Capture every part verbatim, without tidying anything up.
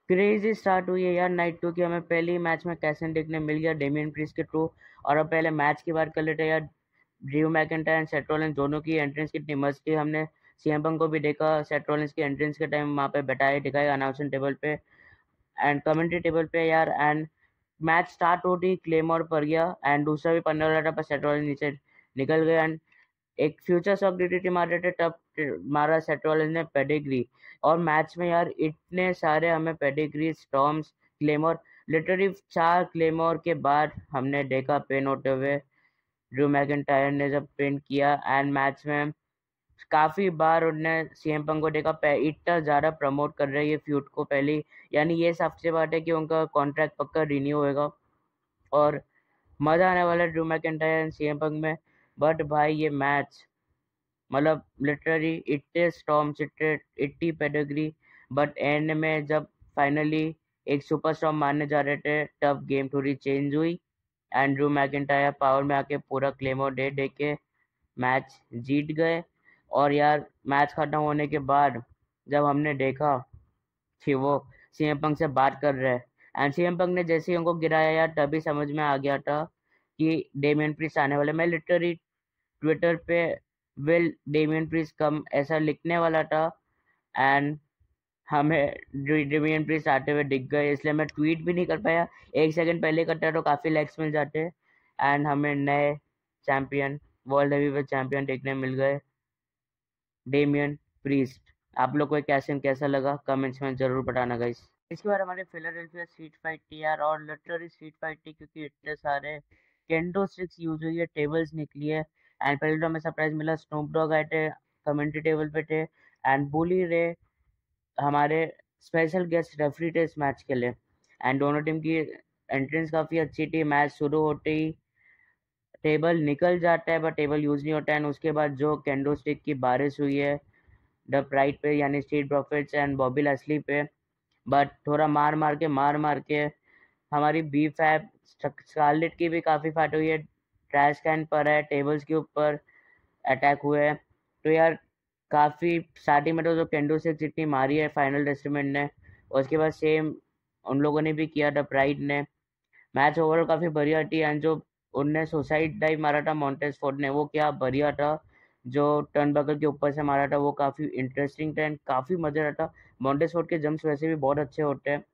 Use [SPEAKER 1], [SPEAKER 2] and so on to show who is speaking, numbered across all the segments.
[SPEAKER 1] Crazy start हुई है यार नाइट टू की। हमें पहले ही मैच में कैसन देखने मिल गया डेमियन प्रीस्ट के थ्रू। और अब पहले मैच की बात कर लेते हैं यार। Drew McIntyre and Seth Rollins दोनों की एंट्रेंस कितनी मस्त थी। हमने सीएम पंक को भी देखा सेथ रॉलिंस की एंट्रेंस के टाइम वहाँ पे बैठाए दिखाए अनाउंसमेंट टेबल पे एंड कमेंट्री टेबल पे यार। एंड मैच स्टार्ट होती क्लेमोर पर गया एंड दूसरा भी पन्ने वाला था पर सेथ रॉलिंस नीचे निकल गया एंड एक फ्यूचर शॉक डीडीटी मार रहे थे तब मारा सेथ रॉलिंस ने पेडिग्री। और मैच में यार इतने सारे हमें पेडिग्री स्टॉर्म्स क्लेमोर लिटरली चार क्लेमोर के बाद हमने देखा पिन होते हुए। ड्रू मैकिंटायर ने जब पिन किया एंड मैच में काफी बार उनने सीएम पंक को देखा पे- इतना ज्यादा प्रमोट कर रहे हैं ये फ्यूड को पहले। यानी ये सबसे बात है कि उनका कॉन्ट्रैक्ट पक्का रिन्यू होएगा और मजा आने वाला है Drew McIntyre and CM Punk में। बट भाई ये मैच मतलब लिटरली इतने स्टॉर्म्स इतने इतनी पेडिग्री बट एंड में जब फाइनली एक सुपर स्टॉर्म मारने जा रहे थे तब गेम थोड़ी चेंज हुई एंड ड्रू मैकिंटायर पावर में आके पूरा क्लेमोर दे दे के मैच जीत गए। और यार मैच खत्म होने के बाद जब हमने देखा कि वो सीएम पंक से बात कर रहे हैं एंड सीएम पंक ने जैसे ही उनको गिराया यार तभी समझ में आ गया था कि डेमियन प्रीस्ट आने वाले। मैं लिटरली ट्विटर पे विल डेमियन प्रीस्ट कम ऐसा लिखने वाला था एंड हमें डेमियन प्रीस्ट आते हुए दिख गए इसलिए मैं ट्वीट भी नहीं कर पाया। एक सेकंड पहले करता तो काफ़ी लाइक्स मिल जाते एंड हमें नए चैंपियन वर्ल्ड हेवीवेट चैंपियन देखने मिल गए डेमियन प्रीस्ट। आप लोग को कैसे कैसा लगा कमेंट्स में जरूर बताना गाइस। इसके बाद हमारे फिलाडेल्फिया स्ट्रीट फाइट थी यार और लिटरली स्ट्रीट फाइट थी क्योंकि इतने सारे केंडो स्टिक्स यूज हुई है टेबल्स निकली है एंड पहले तो हमें सरप्राइज मिला स्नूप डॉग आए थे कमेंट्री टेबल पे थे एंड बुली रे हमारे स्पेशल गेस्ट रेफरी थे इस मैच के लिए एंड दोनों टीम की एंट्रेंस काफ़ी अच्छी थी। मैच शुरू होते ही टेबल निकल जाता है बट टेबल यूज नहीं होता है उसके बाद जो कैंडो स्टिक की बारिश हुई है द प्राइड पे यानी Street Profits and Bobby Lashley पे। बट थोड़ा मार मार के मार मार के हमारी बी फैब स्कारलेट की भी काफ़ी फाइट हुई है। ट्रैश कैन पर है टेबल्स के ऊपर अटैक हुए हैं तो यार काफ़ी स्टार्टिंग में तो जो कैंडो से जितनी मारी है फाइनल रेस्टमेंट ने उसके बाद सेम उन लोगों ने भी किया द प्राइड ने। मैच ओवरऑल काफ़ी बढ़िया थी एंड जो उनने सुसाइड डाइव मारा था मॉन्टेज फोर्ड ने वो क्या बढ़िया था। जो टर्नबकल के ऊपर से मारा था वो काफ़ी इंटरेस्टिंग था एंड काफ़ी मज़ेदार था। मॉन्टेज फोर्ड के जंप्स वैसे भी बहुत अच्छे होते हैं।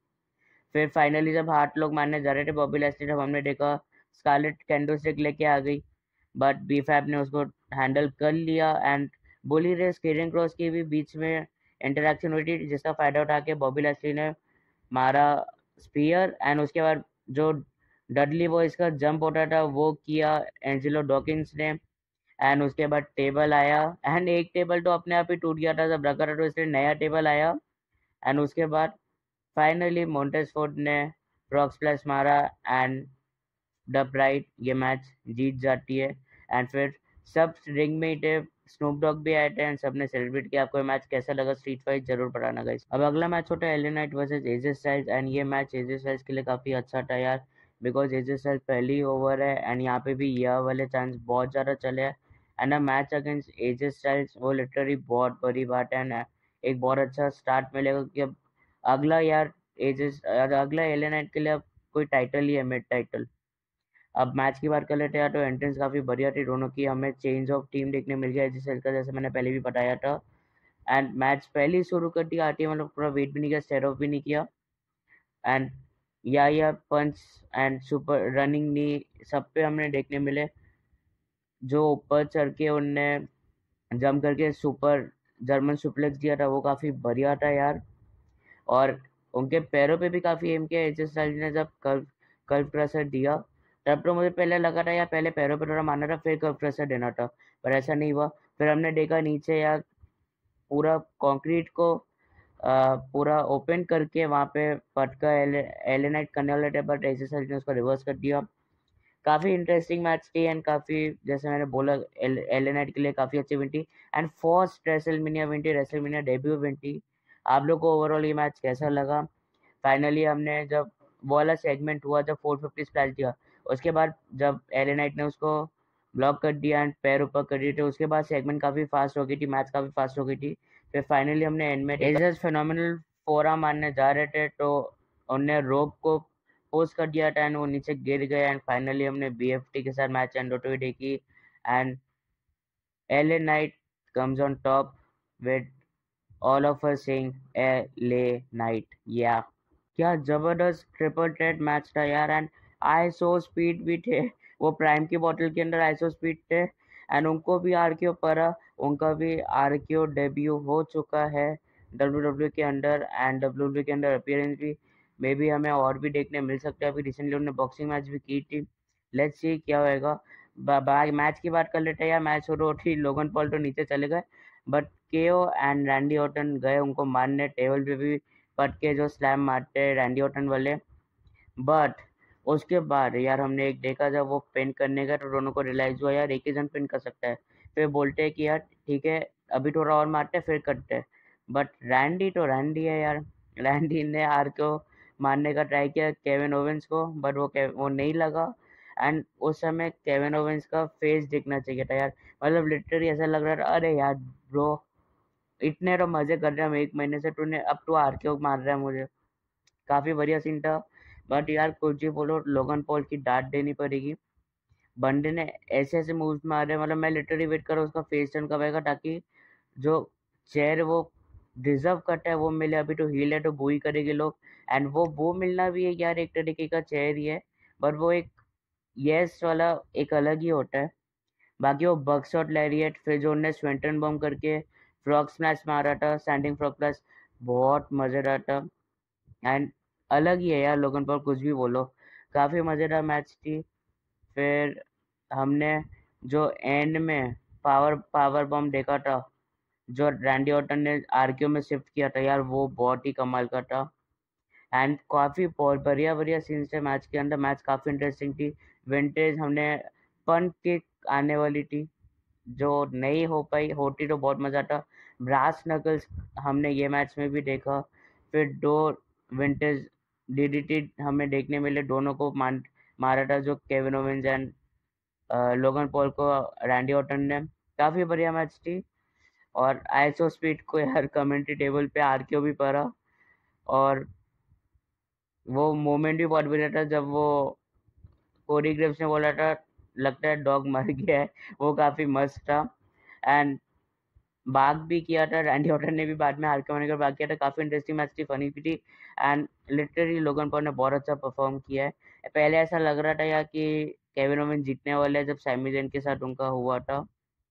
[SPEAKER 1] फिर फाइनली जब हाथ लोग मारने जा रहे थे बॉबी लैस्ली जब हमने देखा स्कारलेट कैंडोस्टिक लेके आ गई बट बी फैब ने उसको हैंडल कर लिया एंड बुली रे स्केरिंग क्रॉस की भी बीच में इंटरेक्शन हुई थी जिसका फ़ायदा उठा के बॉबी लैस्ली ने मारा स्पीयर एंड उसके बाद जो डडली बॉयज का जंप होता था वो किया एंजेलो डॉकिंस ने एंड उसके बाद टेबल आया एंड एक टेबल तो अपने आप ही टूट गया था जब रखा था तो इसलिए नया टेबल आया एंड उसके बाद फाइनली मॉन्टेज फोर्ड ने फ्रॉग स्प्लैश मारा एंड द प्राइड ये मैच जीत जाती है एंड फिर सब रिंग में ही थे। स्नूप डॉग भी आए थे एंड सबने सेलिब्रेट किया। आपको ये मैच कैसा लगा स्ट्रीट फाइट जरूर बताना गाइस। अब अगला मैच होता है L A Knight versus AJ Styles and ये मैच एजे स्टाइल्स के लिए काफ़ी अच्छा था यार बिकॉज एजे स्टाइल्स पहली ओवर है एंड यहाँ पे भी यह वाले चांस बहुत ज़्यादा चले हैं and a match against AJ Styles वो लिटरली बहुत बड़ी बात है एंड एक बहुत अच्छा स्टार्ट मिलेगा कि अब अगला यार एजेस अगला एल ए नाइट के लिए अब कोई टाइटल ही है मिड टाइटल। अब मैच की बात कर लेते हैं तो एंट्रेंस काफ़ी बढ़िया थी दोनों की। हमें चेंज ऑफ टीम देखने मिल गया जिस का जैसे मैंने पहले भी बताया था एंड मैच पहले ही शुरू कर दिया आरटी मतलब पूरा वेट भी नहीं किया स्टेट ऑफ भी नहीं किया एंड या या punch and super running knee सब पे हमने देखने मिले। जो ऊपर चढ़ के उनने जंप करके सुपर जर्मन सुप्लेक्स दिया था वो काफ़ी बढ़िया था यार। और उनके पैरों पे भी काफ़ी एम किया एच एस ने जब कर्व कर्व प्रेशर दिया तब तो मुझे पहले लगा था यार पहले पैरों पे थोड़ा मारना था फिर कर्व प्रेशर देना था पर ऐसा नहीं हुआ। फिर हमने देखा नीचे यार पूरा कंक्रीट को आ, पूरा ओपन करके वहाँ पे पटका एलिनाइट करने वाले थे बट एच एस ने उसको रिवर्स कर दिया। काफ़ी इंटरेस्टिंग मैच थी एंड काफ़ी जैसे मैंने बोला एलिनाइट के लिए काफ़ी अच्छी विन थी एंड फर्स्ट रेसलमेनिया विन थी रेसलमेनिया डेब्यू विन थी। आप लोग को ओवरऑल ये मैच कैसा लगा। फाइनली हमने जब वो वाला सेगमेंट हुआ जब फोर फिफ्टी स्प्लैश दिया उसके बाद जब एले नाइट ने उसको ब्लॉक कर दिया एंड पैर ऊपर कर दिए थे उसके बाद सेगमेंट काफ़ी फास्ट हो गई थी मैच काफ़ी फास्ट हो गई थी। फिर फाइनली हमने एंड में एजेस फिनोमिनल फोरा मारने जा रहे थे तो उन्होंने रोप को पोस्ट कर दिया था एंड वो नीचे गिर गए एंड फाइनली हमने बीएफटी के साथ मैच एंड ओटीवी देखी and LA Knight comes on top with all of us saying LA Knight या क्या जबरदस्त ट्रिपल थ्रेट मैच था यार एंड आईएसओ स्पीड भी थे वो प्राइम की बोतल के अंदर आईएसओ स्पीड थे एंड उनको भी आरक्यू पड़ा उनका भी आरक्यू डेब्यू हो चुका है डब्ल्यूडब्ल्यू के अंदर एंड डब्ल्यूडब्ल्यू के अंदर अपीयरेंस भी मे बी हमें और भी देखने मिल सकता है अभी रिसेंटली उन्होंने बॉक्सिंग मैच भी की थी लेट्स सी क्या होएगा मैच की बात कर लेते हैं यार मैच शुरू होती लोगन पॉल तो नीचे चले गए बट केओ एंड रैंडी ऑर्टन गए उनको मारने टेबल पे भी पट के जो स्लैम मारते हैं रैंडी ऑर्टन वाले बट उसके बाद यार हमने एक देखा जब वो पिन करने का तो दोनों को रियलाइज हुआ यार एक ही जन पिन कर सकता है फिर बोलते हैं कि यार ठीक है अभी थोड़ा और मारते हैं फिर करते हैं बट रैंडी तो रैंडी है यार रैंडी ने आर को मारने का ट्राई किया केविन ओवेंस को बट वो वो नहीं लगा एंड उस समय केविन ओवेंस का फेस दिखना चाहिए था यार मतलब लिटरली ऐसा लग रहा था अरे यार ब्रो इतने तो मजे कर रहे हम एक महीने से तूने अब तू आर के मार रहा है मुझे काफी बढ़िया सीन था बट यार कुछ भी बोलो लोगन पॉल की डांट देनी पड़ेगी बंदे ने ऐसे ऐसे मूव्स मारे मतलब मैं लिटरली वेट कर रहा हूँ उसका फेस टर्न कब आएगा ताकि जो चेयर वो डिजर्व करता है वो मिले अभी तो हील है तो बू ही करेंगे लोग एंड वो वो मिलना भी है यार एक तरीके का चेयर ही है बट वो एक यस वाला एक अलग ही होता है बाकी वो बक्सशॉट लैरिएट फिर जो उन्होंने स्वेंटन बम करके फ्रॉग स्मैश मारा था स्टैंडिंग फ्रॉग प्लस बहुत मजेदार था एंड अलग ही है यार लोगन पर कुछ भी बोलो काफ़ी मज़ेदार मैच थी फिर हमने जो एंड में पावर पावर बम देखा था जो रैंडी ऑर्टन ने आरक्यू में शिफ्ट किया था यार वो बहुत ही कमाल का था एंड काफ़ी बहुत बढ़िया बढ़िया सीन्स थे मैच के अंदर मैच काफ़ी इंटरेस्टिंग थी विंटेज हमने पंट किक आने वाली थी जो नहीं हो पाई होती तो बहुत मज़ा आता ब्रास नकल्स हमने ये मैच में भी देखा फिर दो विंटेज डीडीटी हमें देखने मिले दोनों को मान मारा था जो Kevin Owens and Logan Paul को रैंडी ऑर्टन ने काफ़ी बढ़िया मैच थी और आईएसओ स्पीड को यार कमेंट्री टेबल पे आरक्यू भी पड़ा और वो मोमेंट भी बहुत बढ़िया था जब वो कोरी ग्रेव्स ने बोला था लगता है डॉग मर गया है वो काफ़ी मस्त था एंड बाग भी किया था रैंडी ऑर्टन ने भी बाद में हार के होने के बाद किया था काफ़ी इंटरेस्टिंग मैच थी फनी भी थी एंड लिटरली लोगन पॉल ने बहुत अच्छा परफॉर्म किया है पहले ऐसा लग रहा था यार कि केविन ओवेन जीतने वाले हैं जब सैमी ज़ेन के साथ उनका हुआ था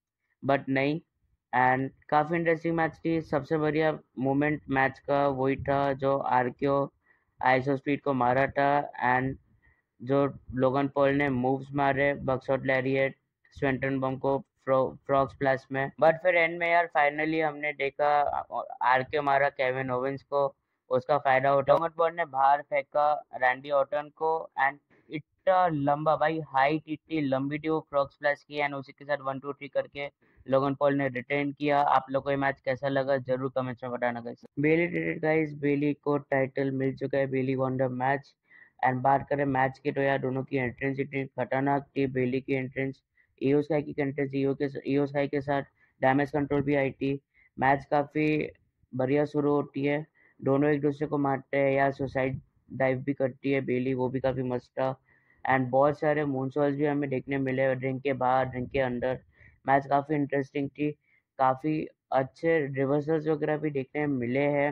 [SPEAKER 1] बट नहीं एंड काफ़ी इंटरेस्टिंग मैच थी सबसे बढ़िया मोमेंट मैच का वही था जो आरक्यो आईसो स्पीड को मारा था एंड जो लोगन पॉल ने मूव्स मारे बक्सआउट लैरिएट स्वेंटन बम को फ्रॉग स्प्लैश में बट फिर एंड में यार फाइनली हमने देखा आर के मारा केविन ओवेंस को उसका फायदा उठा लोगन पॉल ने बाहर फेंका रैंडी ऑर्टन को एंड इतना लंबा भाई हाइट इतनी लंबी थी वो फ्रॉग स्प्लैश की एंड उसी के साथ वन टू थ्री करके लोगन पॉल ने रिटेन किया आप लोग को ये मैच कैसा लगा जरूर कमेंट्स में बताना guys Bayley did guys Bayley को टाइटल मिल चुका है Bayley won the match and बात करें मैच की तो यार दोनों की एंट्रेंस इतनी खतरनाक थी बेली की एंट्रेंस ईओ स्काई की एंट्रेंस ईओ के ईओ स्काई के साथ डैमेज कंट्रोल भी आई थी मैच काफ़ी बढ़िया शुरू होती है दोनों एक दूसरे को मारते हैं या सुसाइड डाइव भी करती है बेली वो भी काफ़ी मस्त था एंड बहुत सारे मूनसॉल्स भी हमें देखने मिले रिंग के बाहर रिंग के अंदर मैच काफ़ी इंटरेस्टिंग थी काफ़ी अच्छे रिवर्सल्स वगैरह भी देखने मिले हैं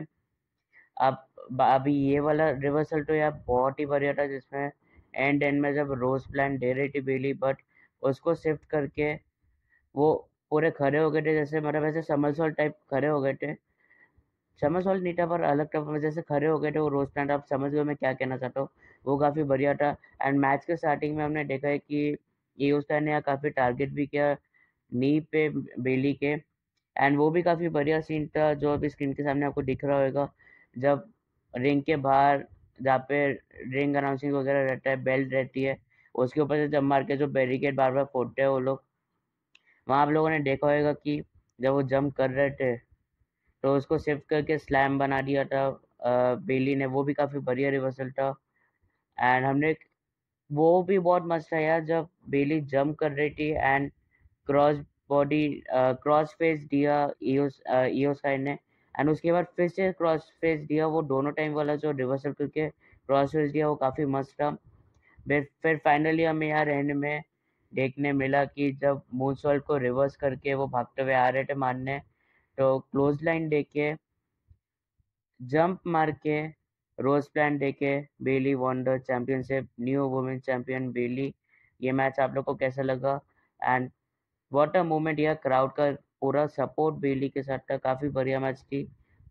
[SPEAKER 1] अब अभी ये वाला रिवर्सल तो यार बहुत ही बढ़िया था जिसमें एंड एंड में जब रोज प्लान दे रही थी बेली बट उसको शिफ्ट करके वो पूरे खड़े हो गए थे जैसे मतलब ऐसे समरसॉल्ट टाइप खड़े हो गए थे समरसॉल्ट नहीं था पर अलग टाइप में जैसे खड़े हो गए थे वो रोज प्लान आप समझ गए मैं क्या कहना चाहता हूँ वो काफ़ी बढ़िया था एंड मैच के स्टार्टिंग में हमने देखा है कि ये उसका ने काफ़ी टारगेट भी किया नी पे बेली के एंड वो भी काफ़ी बढ़िया सीन था जो अभी स्क्रीन के सामने आपको दिख रहा होगा जब रिंग के बाहर जहाँ पे रिंग अनाउंसिंग वगैरह रहता है बेल्ट रहती है उसके ऊपर से जब मार के जो बैरिकेड बार बार फोड़ते हैं वो लोग वहाँ आप लोगों ने देखा होगा कि जब वो जंप कर रहे थे तो उसको शिफ्ट करके स्लैम बना दिया था बेली ने वो भी काफ़ी बढ़िया रिवर्सल था एंड हमने वो भी बहुत मस्त था यार जब बेली जंप कर रही थी and cross body cross face दिया ईओ ईओ साइड ने एंड उसके बाद फिर से क्रॉस फेस दिया, वो दोनों टाइम वाला जो रिवर्सल करके क्रॉस फेस दिया वो काफ़ी मस्त था। फिर फिर फाइनली हमें यार एंड में देखने मिला कि जब मूनसॉल्ट को रिवर्स करके वो भागते हुए आ रहे थे मारने, तो क्लोज लाइन देके जंप मार के रोज प्लान देके Bayley won the championship, new women champion Bayley. ये मैच आप लोग को कैसा लगा? एंड व्हाट अ मोमेंट, यह क्राउड का पूरा सपोर्ट बेली के साथ था, काफ़ी बढ़िया मैच थी।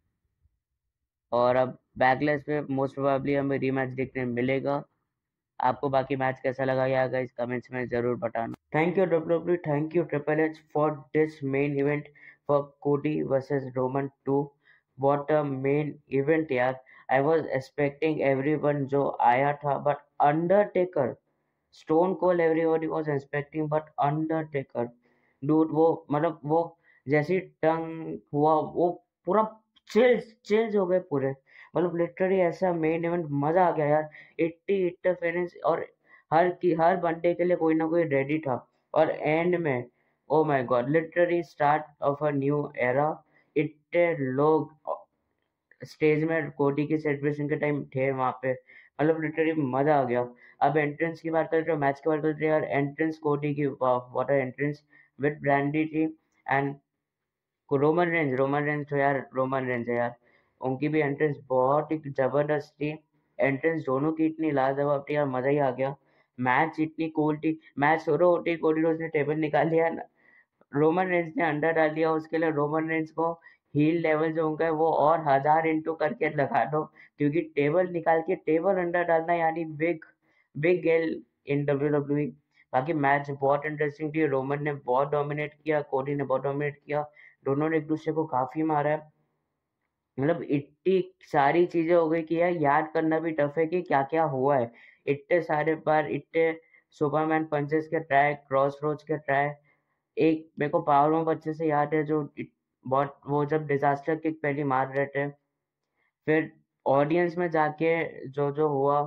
[SPEAKER 1] और अब बैकलेस पे मोस्ट प्रोबेबली हमें रीमैच देखने मिलेगा। आपको बाकी मैच कैसा लगा यार गाइस कमेंट्स में ज़रूर बताना। Thank you W W, thank you Triple H for this main event for Cody versus Roman two. What a main event यार। आई वाज एक्सपेक्टिंग एवरीवन जो आया था, but Undertaker, Stone Cold everybody was expecting, but Undertaker dude, वो मतलब वो जैसी टंग हुआ वो पूरा चिल्स चिल्स हो गए पूरे। मतलब लिटरली ऐसा मेन इवेंट मजा आ गया यार। इट्टी इंटरफेरेंस और हर की हर बंदे के लिए कोई ना कोई रेडी था। और एंड में oh my god, literally start of a new era. इतने लोग स्टेज में कोडी की सेलिब्रेशन के टाइम थे वहां पे, मतलब लिटरली मजा आ गया। अब एंट्रेंस की बात करते हो, मैच की बात करते हैं यार, एंट्रेंस कोडी की, what a entrance with Brandi थी। And Roman Reigns Roman Reigns तो यार रोमन रेंज है यार, उनकी भी एंट्रेंस बहुत ही जबरदस्त थी। एंट्रेंस दोनों की इतनी लाजवाब थी यार, मजा ही आ गया। मैच इतनी कूल थी, मैच शुरू होती कोडी रोज ने टेबल निकाल लिया, रोमन रेंज ने अंडा डाल दिया, उसके लिए रोमन रेंज को हील लेवल जो उनका है वो और हजार इंटू करके लगा दो, क्योंकि टेबल निकाल के टेबल अंडा डालना यानी big big gale in W W E. बाकी मैच बहुत इंटरेस्टिंग थी, रोमन ने बहुत डोमिनेट किया, कोडी ने बहुत डोमिनेट किया, दोनों ने एक दूसरे को काफी मारा है। मतलब इतनी सारी चीजें हो गई कि यार याद करना भी टफ है कि क्या क्या हुआ है। इतने सारे बार इतने सुपरमैन पंचेस के ट्राई, क्रॉस रोड्स के ट्राई। एक मेरे को पावर ऑफ अच्छे से याद है, जो इत- बहुत वो जब डिजास्टर किक पहली मार रहे थे, फिर ऑडियंस में जाके जो जो हुआ,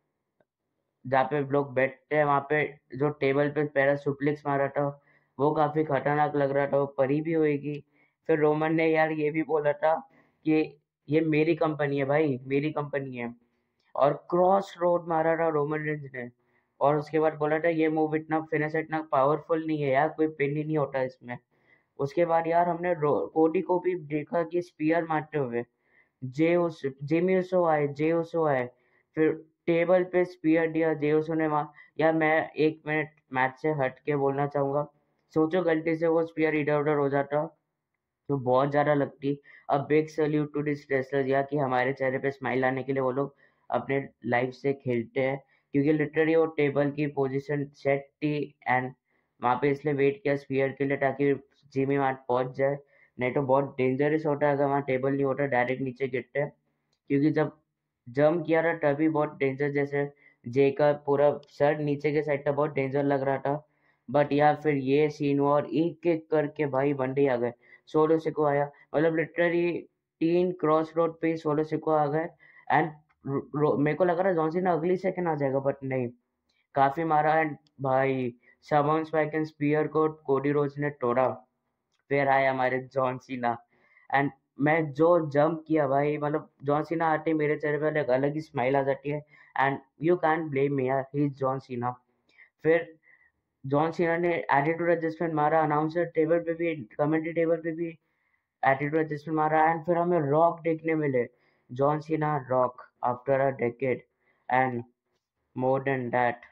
[SPEAKER 1] जहाँ पे लोग बैठते हैं वहाँ पे जो टेबल पे पैरा सुप्लेक्स मारा था, वो काफी खतरनाक लग रहा था, वो परी भी होएगी। फिर रोमन ने यार ये भी बोला था कि ये मेरी कंपनी है भाई, मेरी कंपनी है। और क्रॉस रोड मारा था रोमन रेंज ने, और उसके बाद बोला था ये मूव इतना फिनिश इतना पावरफुल नहीं है यार, कोई पिन ही नहीं होता इसमें। उसके बाद यार हमने रो- कोडी को भी देखा कि स्पीयर मारते हुए, जे उस जिमी उसो आए, जे उसो आए, फिर टेबल पे स्पीयर दिया जे उसो ने वहाँ। यार मैं एक मिनट मैच से हट के बोलना चाहूंगा, सोचो गलती से वो स्पीयर इधर उधर हो जाता तो बहुत ज्यादा लगती। अब big salute to this wrestlers यार, कि हमारे चेहरे पे स्माइल आने के लिए वो लोग अपने लाइफ से खेलते हैं, क्योंकि लिटरली वो टेबल की पोजीशन सेट थी एंड वहाँ पे इसलिए वेट किया स्पीयर के लिए ताकि जिमी वहाँ पहुंच जाए। नहीं तो बहुत डेंजरस होता है अगर वहाँ टेबल नहीं होता, डायरेक्ट नीचे गिरते हैं। क्योंकि जब जंप किया था तभी बहुत डेंजर, जैसे जे का पूरा सर नीचे के साइड था, बहुत डेंजर लग रहा था। बट यार फिर ये सीन हुआ और एक एक करके भाई बंदे आ गए। सोलो सिको आया, मतलब लिटरली तीन क्रॉस रोड पे सोलो सिको आ गए। एंड मेरे को लगा था जॉन सीना अगली सेकंड आ जाएगा, बट नहीं, काफी मारा। एंड भाई समन स्पाइक एंड स्पीयर को कोडी रोज ने तोड़ा। फिर आए हमारे जॉन सीना, एंड मैं जो जंप किया भाई, मतलब जॉन सीना आते ही मेरे चेहरे पे एक अलग ही स्माइल आ जाती है। And you can blame me यार, ही इज जॉन सीना। फिर जॉन सीना ने एटीट्यूड एडजस्टमेंट मारा, अनाउंसर टेबल पे भी, कमेंट्री टेबल पे भी एटीट्यूड एडजस्टमेंट मारा, एंड फिर हमें रॉक देखने मिले, John Cena Rock after a decade. And more than that,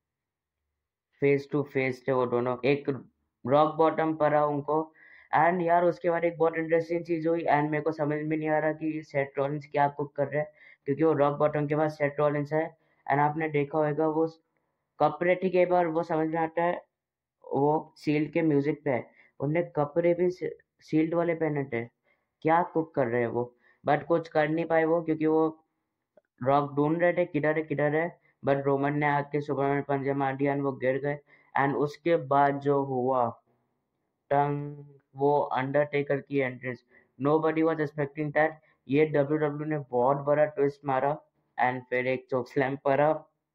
[SPEAKER 1] face to face थे वो दोनों, एक रॉक बॉटम पर रहा उनको। एंड यार उसके बाद एक बहुत इंटरेस्टिंग चीज हुई, एंड मेरे को समझ में नहीं आ रहा कि सेट रॉलिंस क्या कुक कर रहे हैं, क्योंकि वो रॉक बॉटम के बाद सेट रॉलिंस है। एंड आपने देखा होगा वो कपड़े, ठीक है, एक बार वो समझ में आता है, वो सील्ड के म्यूजिक पे है, उनने कपड़े भी सील्ड वाले पहने थे, क्या कुक कर रहे हैं वो। बट कुछ कर नहीं पाए वो, क्योंकि वो रॉक ढूंढ रहे थे किधर है किधर है। बट रोमन ने आके सुपरमैन पंजे मार दिया एंड वो गिर गए। एंड उसके बाद जो हुआ टंग, वो अंडरटेकर की entrance, nobody was expecting that. ये डब्ल्यू डब्ल्यू ने बहुत बड़ा ट्विस्ट मारा, एंड फिर एक चोक स्लैम पड़ा,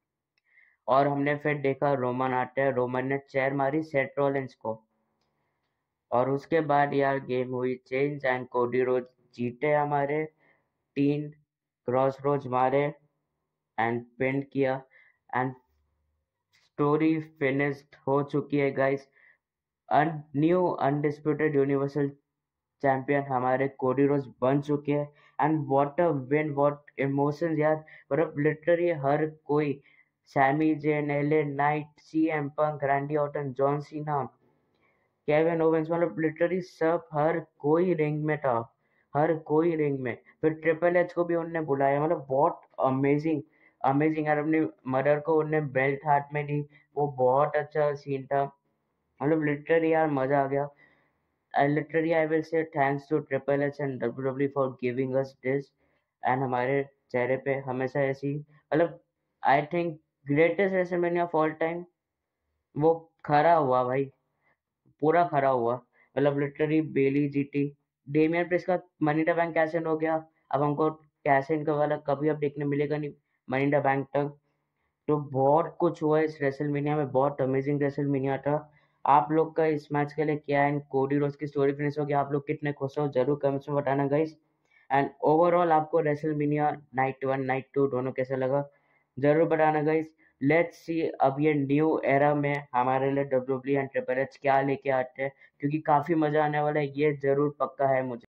[SPEAKER 1] और हमने फिर देखा रोमन आते हैं, रोमन ने चेयर मारी सेट रॉलिंस को। और उसके बाद यार गेम हुई चेंज एंड कोडी रोज जीते हमारे तीन क्रॉस रोज मारे एंड पिन किया एंड स्टोरी फिनिश्ड हो चुकी है guys. New undisputed universal champion हमारे कोडी रोज बन चुके हैं and what a win, what emotions यार। मतलब लिटरली हर कोई, Sami Zayn, LA Knight, CM Punk, Randy Orton, John Cena, Kevin Owens, मतलब लिटरली सब, हर कोई रिंग में था, हर कोई रिंग में। फिर ट्रिपल एच को भी उनने बुलाया, मतलब बहुत अमेजिंग अमेजिंग यार। अपनी मदर को उनने बेल्ट हाथ में दी, वो बहुत अच्छा सीन था। मतलब लिटरली यार मजा आ गया। I literally I will say thanks to Triple H and W W E for giving us this, and हमारे चेहरे पे हमेशा ऐसी, मतलब I think greatest WrestleMania of all time वो खरा हुआ भाई, पूरा खरा हुआ। मतलब लिटरली बेली जीती, डेमियन प्रिस का मनी द बैंक कैसे हो गया। अब हमको कैसे इनका वाला कभी अब देखने मिलेगा नहीं, मनी द बैंक तक। तो बहुत कुछ हुआ इस रेसलमेनिया में, बहुत अमेजिंग रेसलमेनिया था। आप लोग का इस मैच के लिए क्या है, कोडी रोज की स्टोरी फिनिश हो गया, आप लोग कितने खुश हो जरूर कमेंट्स में बताना गाइस। एंड ओवरऑल आपको WrestleMania night one night two दोनों कैसा लगा जरूर बताना गाइस। लेट्स सी अब ये न्यू एरा में हमारे लिए W W E and Triple H क्या लेके आते हैं, क्योंकि काफी मजा आने वाला है, ये जरूर पक्का है मुझे।